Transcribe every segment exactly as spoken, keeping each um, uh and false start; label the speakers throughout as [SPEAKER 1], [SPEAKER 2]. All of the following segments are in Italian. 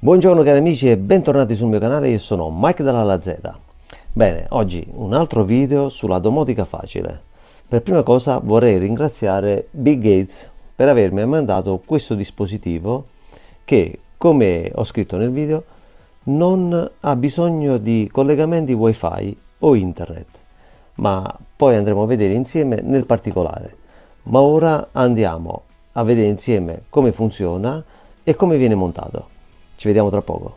[SPEAKER 1] Buongiorno cari amici e bentornati sul mio canale, io sono Mike dalla Z. Bene, oggi un altro video sulla domotica facile. Per prima cosa vorrei ringraziare Bill Gates per avermi mandato questo dispositivo che, come ho scritto nel video, non ha bisogno di collegamenti wifi o internet, ma poi andremo a vedere insieme nel particolare. Ma ora andiamo a vedere insieme come funziona e come viene montato. Ci vediamo tra poco.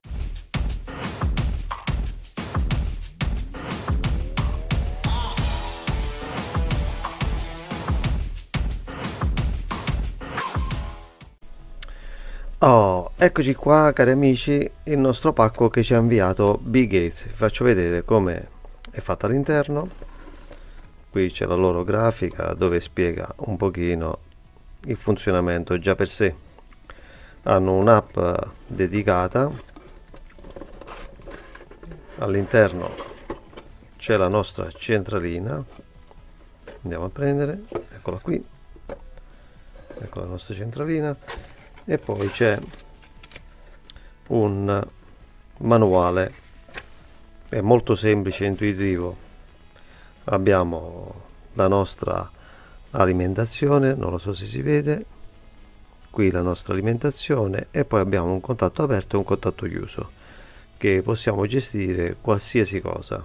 [SPEAKER 1] Oh, eccoci qua cari amici, il nostro pacco che ci ha inviato Bill Gates. Vi faccio vedere come è fatta all'interno. Qui c'è la loro grafica dove spiega un pochino il funzionamento già per sé. Hanno un'app dedicata, all'interno c'è la nostra centralina, andiamo a prendere, eccola qui, ecco la nostra centralina, e poi c'è un manuale, è molto semplice e intuitivo. Abbiamo la nostra alimentazione, non lo so se si vede, qui la nostra alimentazione, e poi abbiamo un contatto aperto e un contatto chiuso che possiamo gestire qualsiasi cosa.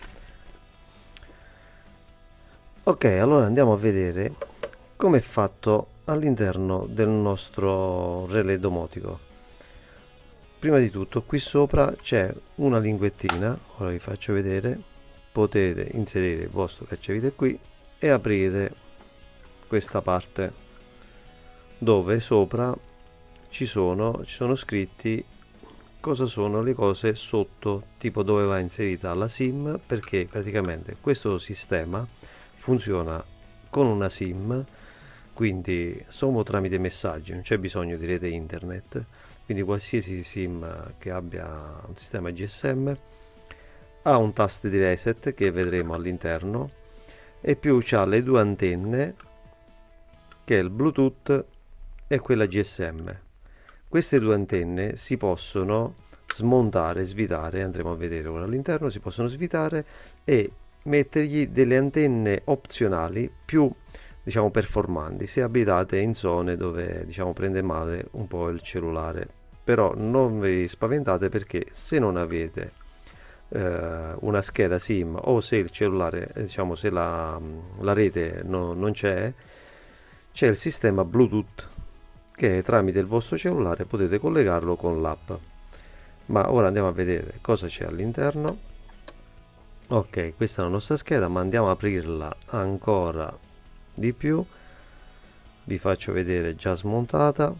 [SPEAKER 1] Ok, allora andiamo a vedere come è fatto all'interno del nostro relè domotico. Prima di tutto qui sopra c'è una linguettina, ora vi faccio vedere. Potete inserire il vostro cacciavite qui e aprire questa parte dove sopra ci sono, ci sono scritti cosa sono le cose sotto, tipo dove va inserita la SIM, perché praticamente questo sistema funziona con una SIM, quindi solo tramite messaggi, non c'è bisogno di rete internet, quindi qualsiasi SIM che abbia un sistema G S M ha un tasto di reset che vedremo all'interno, e più c'ha le due antenne che è il Bluetooth e quella G S M. Queste due antenne si possono smontare, svitare, andremo a vedere ora all'interno, si possono svitare e mettergli delle antenne opzionali più, diciamo, performanti se abitate in zone dove, diciamo, prende male un po' il cellulare. Però non vi spaventate, perché se non avete eh, una scheda SIM, o se il cellulare, diciamo, se la, la rete no, non c'è, c'è il sistema Bluetooth che tramite il vostro cellulare potete collegarlo con l'app. Ma ora andiamo a vedere cosa c'è all'interno. Ok, questa è la nostra scheda, ma andiamo a aprirla ancora di più. Vi faccio vedere già smontata.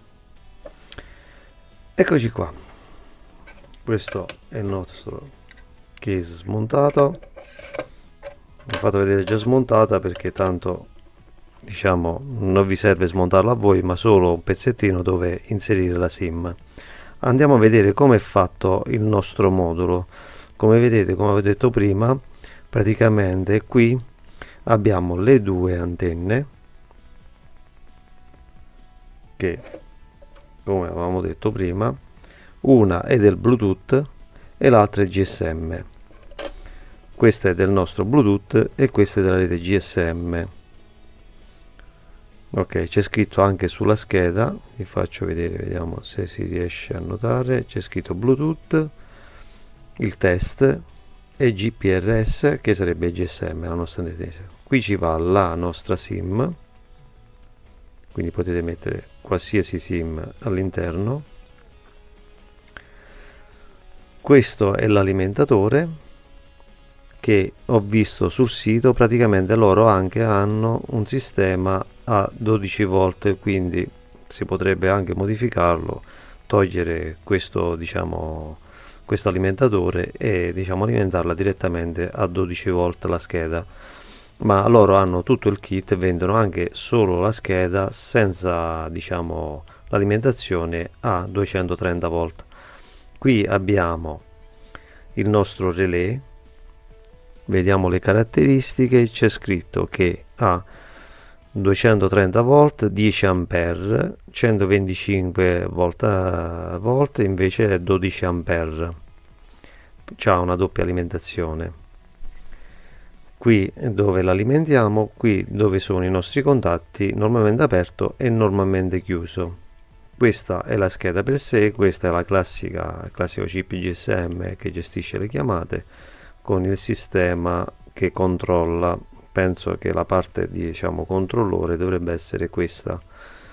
[SPEAKER 1] Eccoci qua, questo è il nostro case smontato. Vi ho fatto vedere già smontata perché tanto, diciamo, non vi serve smontarla a voi, ma solo un pezzettino dove inserire la SIM. Andiamo a vedere come è fatto il nostro modulo. Come vedete, come avevo detto prima, praticamente qui abbiamo le due antenne che, come avevamo detto prima, una è del Bluetooth e l'altra è G S M. Questa è del nostro Bluetooth e questa è della rete G S M. Ok, c'è scritto anche sulla scheda, vi faccio vedere, vediamo se si riesce a notare, c'è scritto Bluetooth, il test e G P R S, che sarebbe G S M, la nostra antenna. Qui ci va la nostra SIM, quindi potete mettere qualsiasi SIM all'interno. Questo è l'alimentatore, che ho visto sul sito, praticamente loro anche hanno un sistema a dodici volt, quindi si potrebbe anche modificarlo, togliere questo, diciamo, questo alimentatore e, diciamo, alimentarla direttamente a dodici volt la scheda. Ma loro hanno tutto il kit, vendono anche solo la scheda senza, diciamo, l'alimentazione a duecentotrenta volt. Qui abbiamo il nostro relè, vediamo le caratteristiche, c'è scritto che ha duecentotrenta volt, dieci ampere, centoventicinque volt, a volt invece è dodici ampere, c'ha una doppia alimentazione. Qui dove l'alimentiamo, qui dove sono i nostri contatti, normalmente aperto e normalmente chiuso. Questa è la scheda per sé, questa è la classica classico chip G S M che gestisce le chiamate con il sistema che controlla. Penso che la parte di, diciamo, controllore dovrebbe essere questa.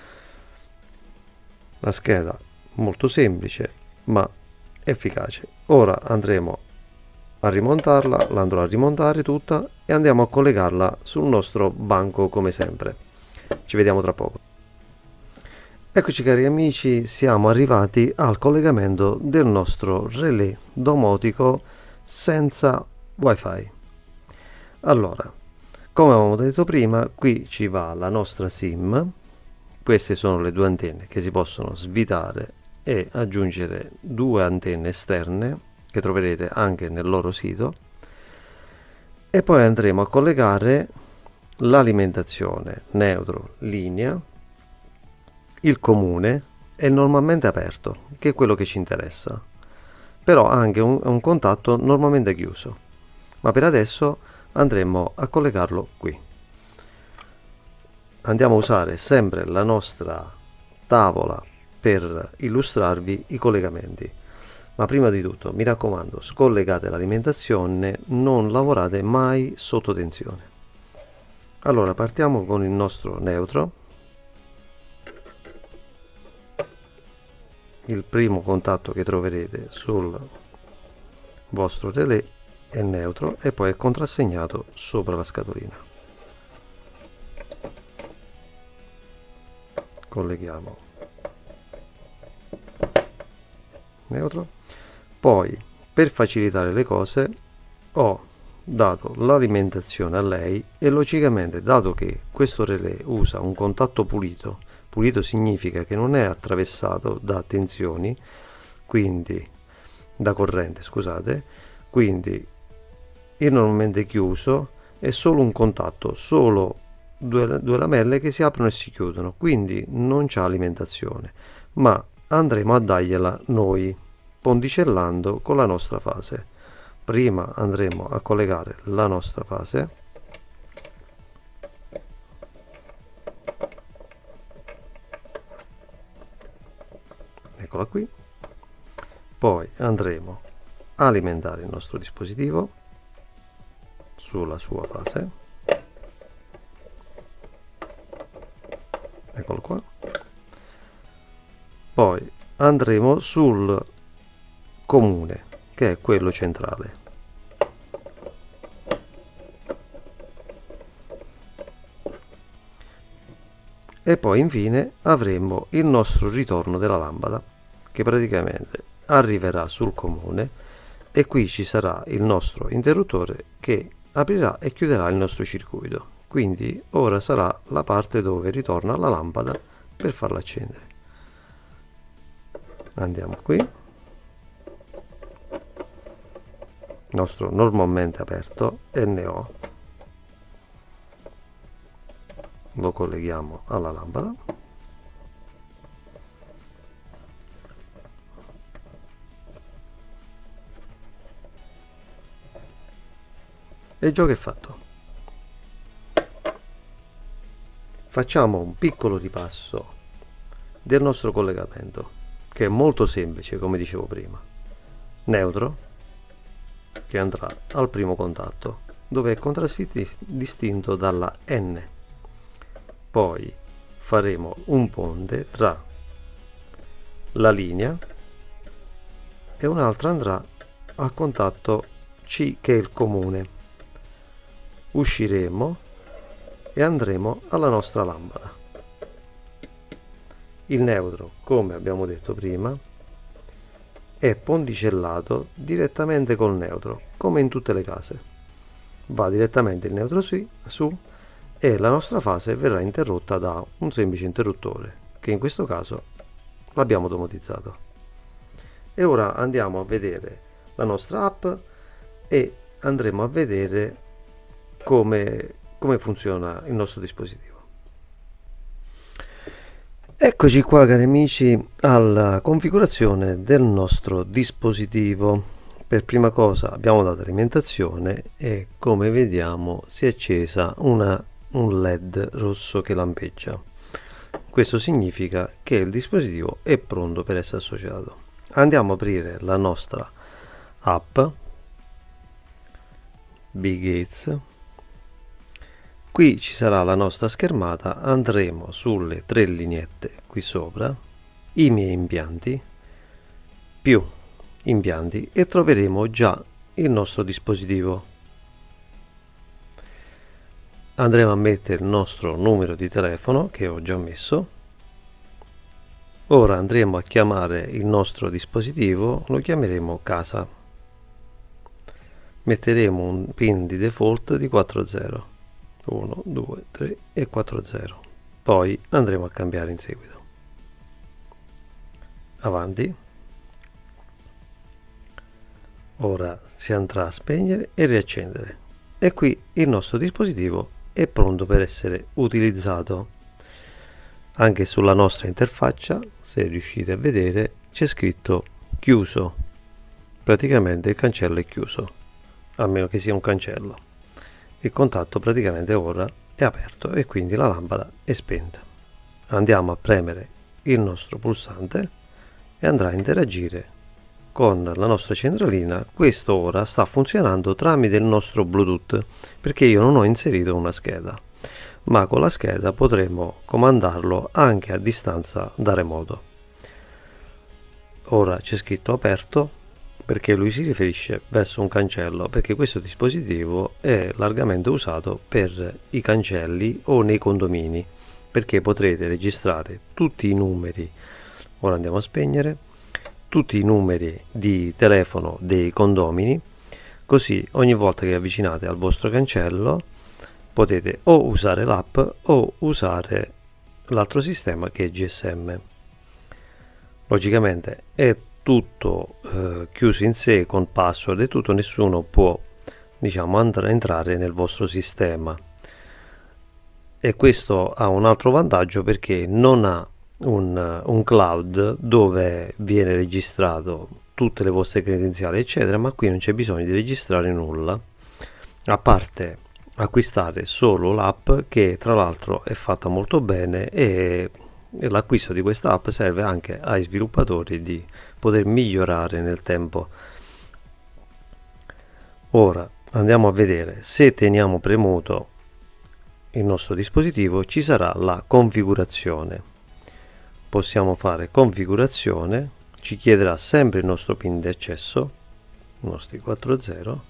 [SPEAKER 1] La scheda molto semplice ma efficace. Ora andremo a rimontarla, la andrò a rimontare tutta e andiamo a collegarla sul nostro banco come sempre. Ci vediamo tra poco. Eccoci cari amici, siamo arrivati al collegamento del nostro relè domotico senza wifi. Allora, come avevamo detto prima, qui ci va la nostra SIM. Queste sono le due antenne che si possono svitare e aggiungere due antenne esterne che troverete anche nel loro sito, e poi andremo a collegare l'alimentazione neutro linea, il comune e il normalmente aperto, che è quello che ci interessa, però anche un, un contatto normalmente chiuso, ma per adesso andremo a collegarlo qui. Andiamo a usare sempre la nostra tavola per illustrarvi i collegamenti. Ma prima di tutto, mi raccomando, scollegate l'alimentazione, non lavorate mai sotto tensione. Allora, partiamo con il nostro neutro. Il primo contatto che troverete sul vostro relè è neutro e poi è contrassegnato sopra la scatolina. Colleghiamo neutro. Poi, per facilitare le cose, ho dato l'alimentazione a lei e logicamente, dato che questo relè usa un contatto pulito, pulito significa che non è attraversato da tensioni, quindi da corrente, scusate, quindi il normalmente chiuso è solo un contatto, solo due, due lamelle che si aprono e si chiudono, quindi non c'è alimentazione, ma andremo a dargliela noi pondicellando con la nostra fase. Prima andremo a collegare la nostra fase, eccola qui, poi andremo a alimentare il nostro dispositivo sulla sua fase, eccolo qua, poi andremo sul comune che è quello centrale, e poi infine avremo il nostro ritorno della lampada che praticamente arriverà sul comune e qui ci sarà il nostro interruttore che aprirà e chiuderà il nostro circuito. Quindi ora sarà la parte dove ritorna la lampada per farla accendere. Andiamo qui, nostro normalmente aperto N O, lo colleghiamo alla lampada, e il gioco è fatto. Facciamo un piccolo ripasso del nostro collegamento, che è molto semplice, come dicevo prima. Neutro che andrà al primo contatto dove è contraddistinto dalla N, poi faremo un ponte tra la linea e un'altra andrà a contatto C che è il comune. Usciremo e andremo alla nostra lampada. Il neutro, come abbiamo detto prima, è pondicellato direttamente col neutro, come in tutte le case. Va direttamente il neutro su, su e la nostra fase verrà interrotta da un semplice interruttore, che in questo caso l'abbiamo domotizzato. E ora andiamo a vedere la nostra app e andremo a vedere come, come funziona il nostro dispositivo. Eccoci qua cari amici alla configurazione del nostro dispositivo. Per prima cosa abbiamo dato alimentazione e come vediamo si è accesa una, un led rosso che lampeggia. Questo significa che il dispositivo è pronto per essere associato. Andiamo a aprire la nostra app BGates. Qui ci sarà la nostra schermata, andremo sulle tre lineette qui sopra, i miei impianti, più impianti e troveremo già il nostro dispositivo. Andremo a mettere il nostro numero di telefono che ho già messo. Ora andremo a chiamare il nostro dispositivo, lo chiameremo casa. Metteremo un pin di default di quattro zero. uno, due, tre e quattro zero. Poi andremo a cambiare in seguito. Avanti. Ora si andrà a spegnere e riaccendere. E qui il nostro dispositivo è pronto per essere utilizzato. Anche sulla nostra interfaccia, se riuscite a vedere, c'è scritto chiuso. Praticamente il cancello è chiuso, a meno che sia un cancello. Il contatto praticamente ora è aperto e quindi la lampada è spenta. Andiamo a premere il nostro pulsante e andrà a interagire con la nostra centralina. Questo ora sta funzionando tramite il nostro Bluetooth perché io non ho inserito una scheda, ma con la scheda potremo comandarlo anche a distanza da remoto. Ora c'è scritto aperto perché lui si riferisce verso un cancello, perché questo dispositivo è largamente usato per i cancelli o nei condomini, perché potrete registrare tutti i numeri, ora andiamo a spegnere, tutti i numeri di telefono dei condomini, così ogni volta che avvicinate al vostro cancello potete o usare l'app o usare l'altro sistema che è G S M. Logicamente è tutto eh, chiuso in sé con password e tutto, nessuno può diciamo andare, entrare nel vostro sistema, e questo ha un altro vantaggio perché non ha un, un cloud dove viene registrato tutte le vostre credenziali eccetera, ma qui non c'è bisogno di registrare nulla, a parte acquistare solo l'app, che tra l'altro è fatta molto bene, e l'acquisto di questa app serve anche ai sviluppatori di poter migliorare nel tempo. Ora andiamo a vedere, se teniamo premuto il nostro dispositivo ci sarà la configurazione. Possiamo fare configurazione, ci chiederà sempre il nostro pin di accesso, i nostri quattro zero,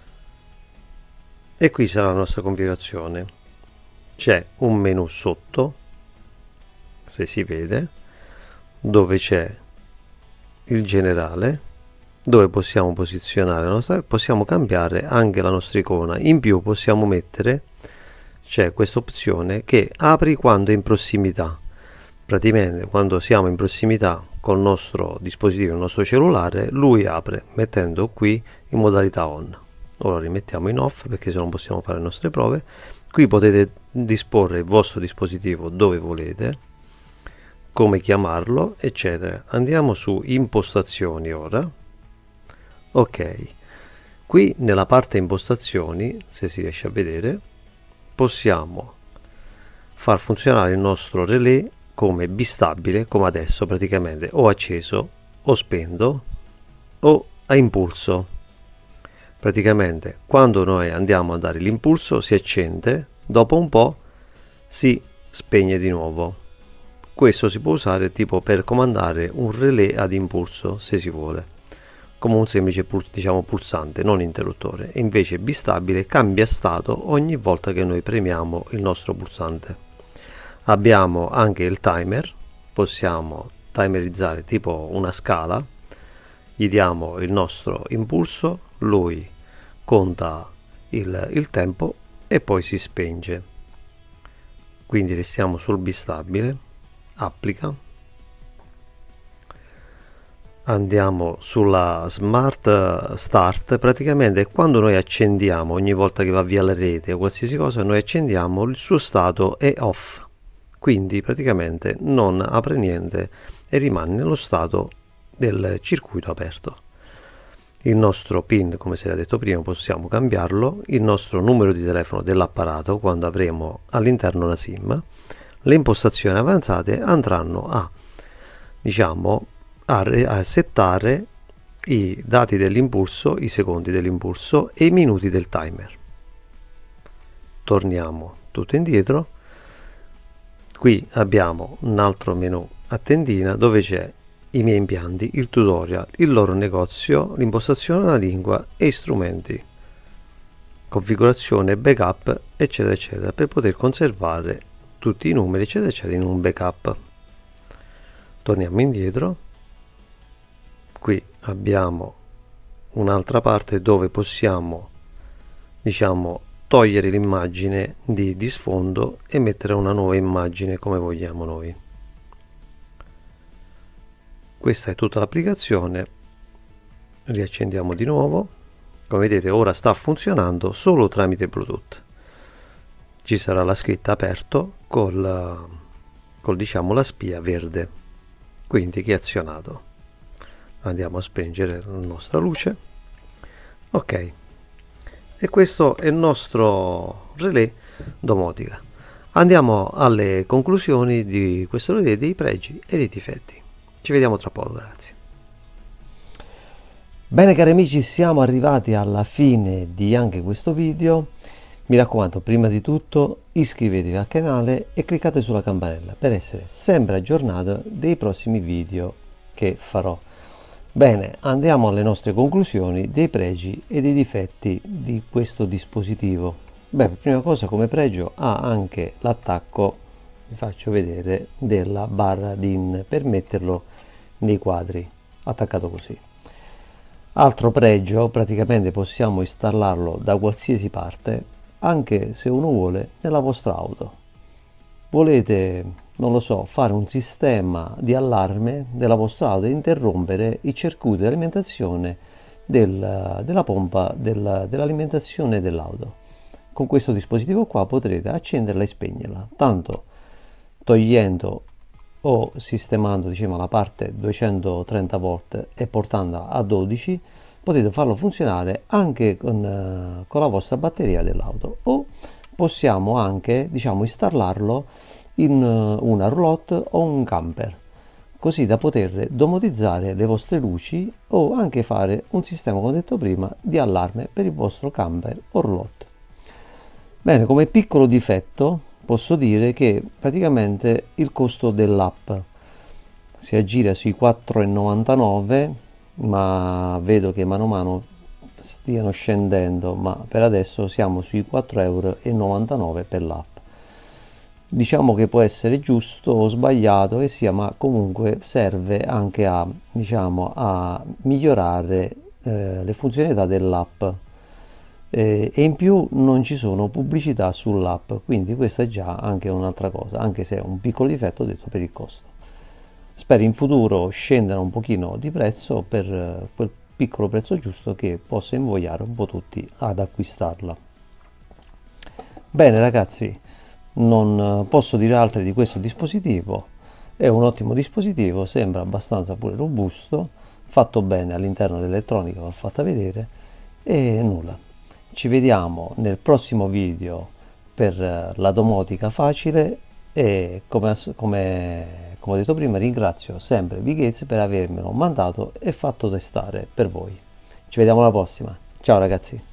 [SPEAKER 1] e qui sarà la nostra configurazione. C'è un menu sotto, se si vede, dove c'è il generale, dove possiamo posizionare la nostra, possiamo cambiare anche la nostra icona. In più possiamo mettere, c'è questa opzione che apri quando è in prossimità, praticamente quando siamo in prossimità col nostro dispositivo, il nostro cellulare, lui apre mettendo qui in modalità on. Ora rimettiamo in off perché se non possiamo fare le nostre prove. Qui potete disporre il vostro dispositivo dove volete, come chiamarlo eccetera. Andiamo su impostazioni ora. Ok, qui nella parte impostazioni, se si riesce a vedere, possiamo far funzionare il nostro relè come bistabile, come adesso praticamente, o acceso o spento o a impulso. Praticamente quando noi andiamo a dare l'impulso si accende, dopo un po' si spegne di nuovo. Questo si può usare tipo per comandare un relè ad impulso, se si vuole, come un semplice diciamo pulsante, non interruttore. E invece bistabile cambia stato ogni volta che noi premiamo il nostro pulsante. Abbiamo anche il timer, possiamo timerizzare tipo una scala, gli diamo il nostro impulso, lui conta il, il tempo e poi si spenge. Quindi restiamo sul bistabile, applica, andiamo sulla smart start. Praticamente quando noi accendiamo, ogni volta che va via la rete o qualsiasi cosa, noi accendiamo, il suo stato è off, quindi praticamente non apre niente e rimane nello stato del circuito aperto. Il nostro PIN, come si era detto prima, possiamo cambiarlo, il nostro numero di telefono dell'apparato quando avremo all'interno la SIM. Le impostazioni avanzate andranno a, diciamo, a, a settare i dati dell'impulso, i secondi dell'impulso e i minuti del timer. Torniamo tutto indietro. Qui abbiamo un altro menu a tendina dove c'è i miei impianti, il tutorial, il loro negozio, l'impostazione della lingua e strumenti, configurazione, backup, eccetera eccetera, per poter conservare tutti i numeri eccetera eccetera in un backup. Torniamo indietro. Qui abbiamo un'altra parte dove possiamo, diciamo, togliere l'immagine di, di sfondo e mettere una nuova immagine come vogliamo noi. Questa è tutta l'applicazione. Riaccendiamo di nuovo. Come vedete ora sta funzionando solo tramite Bluetooth. Ci sarà la scritta aperto col, col diciamo la spia verde, quindi che è azionato. Andiamo a spengere la nostra luce. Ok, e questo è il nostro relè domotica. Andiamo alle conclusioni di questo relè, dei pregi e dei difetti. Ci vediamo tra poco, grazie. Bene cari amici, siamo arrivati alla fine di anche questo video. Mi raccomando, prima di tutto iscrivetevi al canale e cliccate sulla campanella per essere sempre aggiornato dei prossimi video che farò. Bene, andiamo alle nostre conclusioni dei pregi e dei difetti di questo dispositivo. Beh, prima cosa, come pregio ha anche l'attacco, vi faccio vedere, della barra D I N per metterlo nei quadri, attaccato così. Altro pregio, praticamente possiamo installarlo da qualsiasi parte, anche se uno vuole nella vostra auto. Volete, non lo so, fare un sistema di allarme della vostra auto e interrompere il circuito di alimentazione del, della pompa del, dell'alimentazione dell'auto. Con questo dispositivo qua potrete accenderla e spegnerla, tanto togliendo o sistemando, diciamo, la parte duecentotrenta volt e portandola a dodici, potete farlo funzionare anche con, con la vostra batteria dell'auto, o possiamo anche, diciamo, installarlo in una roulotte o un camper, così da poter domotizzare le vostre luci o anche fare un sistema, come ho detto prima, di allarme per il vostro camper o roulotte. Bene, come piccolo difetto posso dire che praticamente il costo dell'app si aggira sui quattro e novantanove, ma vedo che mano a mano stiano scendendo, ma per adesso siamo sui quattro e novantanove euro per l'app. Diciamo che può essere giusto o sbagliato che sia, ma comunque serve anche a, diciamo, a migliorare eh, le funzionalità dell'app. Eh, e in più non ci sono pubblicità sull'app, quindi questa è già anche un'altra cosa, anche se è un piccolo difetto detto per il costo. Spero in futuro scendano un pochino di prezzo per eh, quel piccolo prezzo giusto che possa invogliare un po' tutti ad acquistarla. Bene ragazzi, non posso dire altro di questo dispositivo. È un ottimo dispositivo, sembra abbastanza pure robusto, fatto bene all'interno dell'elettronica, l'ho fatta vedere, e nulla. Ci vediamo nel prossimo video per la domotica facile e come, come, come ho detto prima ringrazio sempre Bill Gates per avermelo mandato e fatto testare per voi. Ci vediamo alla prossima. Ciao ragazzi.